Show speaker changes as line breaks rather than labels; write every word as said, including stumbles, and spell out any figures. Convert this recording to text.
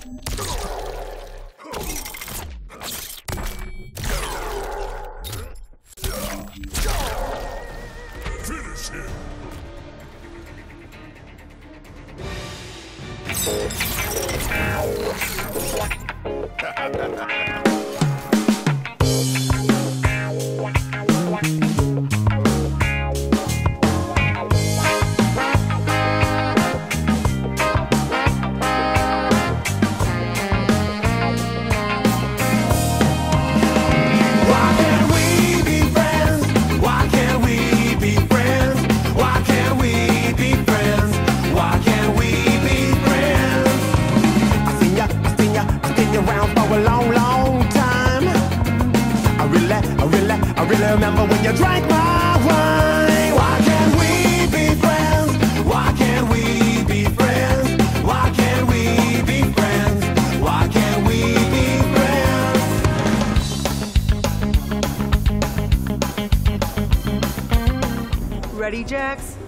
Finish him!
I really remember when you drank my wine. Why can't we be friends? Why can't we be friends? Why can't we be friends? Why can't we be friends?
Ready, Jax?